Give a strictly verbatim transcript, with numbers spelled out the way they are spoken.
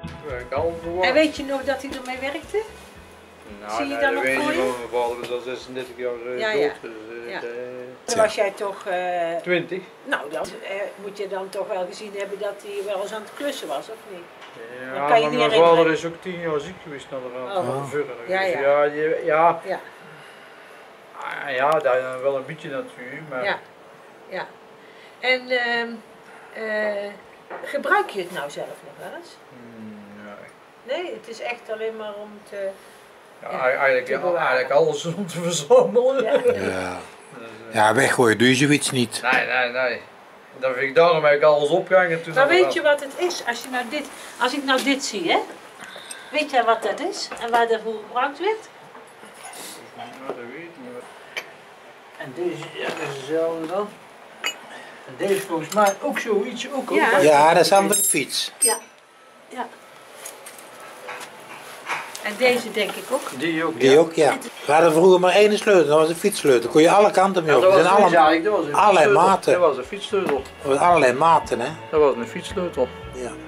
En weet je nog dat hij ermee werkte? Nou, zie je nee, dan nog weet voor niet, je? want mijn vader is al zesendertig jaar uh, Ja, dood. ja. Dus, uh, Ja. de, Dan was jij toch... Uh, twintig. nou, dan uh, moet je dan toch wel gezien hebben dat hij wel eens aan het klussen was, of niet? Ja, Dan kan je maar niet mijn herinneren. vader is ook tien jaar ziek geweest naar de rand Oh. van de Vurren. Ja, Dus ja. ja, je, ja, Ja, ah, ja, daar wel een beetje natuurlijk, maar ja. ja. En uh, uh, gebruik je het nou zelf nog wel eens? mm, nee. Nee, het is echt alleen maar om te... Ja, Ja, eigenlijk, te ja, bewaren. eigenlijk alles om te verzamelen. Ja. Ja. Dus, uh, Ja, weggooien doe je zoiets niet. nee, nee, nee. Dan vind ik daarom heb ik alles opgehangen toen. Maar aan de weet rand. je wat het is? Als, je nou dit, als ik nou dit zie, hè? Weet jij wat dat is? En waar dat voor gebruikt werd? Nou, dat weet ik niet. En deze, ja, dat is hetzelfde dan. En deze is volgens mij ook zoiets. Ook, Ja. ook. Ja, dat is aan de fiets. Ja. Ja. En deze denk ik ook. Die ook, Die ja. ook, ja. We hadden vroeger maar één sleutel, dat was een fietssleutel. Daar kon je alle kanten mee Ja, op. dat Er was zijn een alle, fietssleutel. Dat was een allerlei fietssleutel. maten. Dat was een fietssleutel. er waren allerlei maten, hè. Dat was een fietssleutel. Ja.